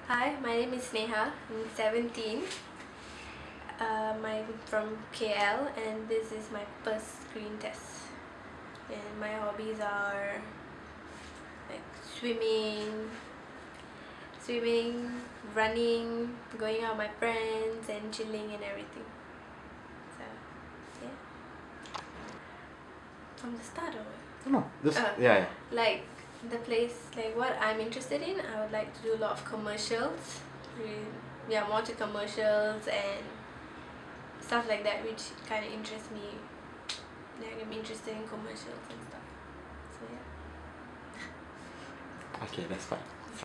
Hi, my name is Seneha. I'm 17. I'm from KL and this is my first screen test. And my hobbies are like swimming, running, going out with my friends and chilling and everything. So, yeah. From the start or what? No, this, yeah. Like the place, like what I'm interested in, I would like to do a lot of commercials. Yeah, more to commercials and stuff like that, which kind of interests me. Like I'm interested in commercials and stuff. So yeah. Okay, that's fine.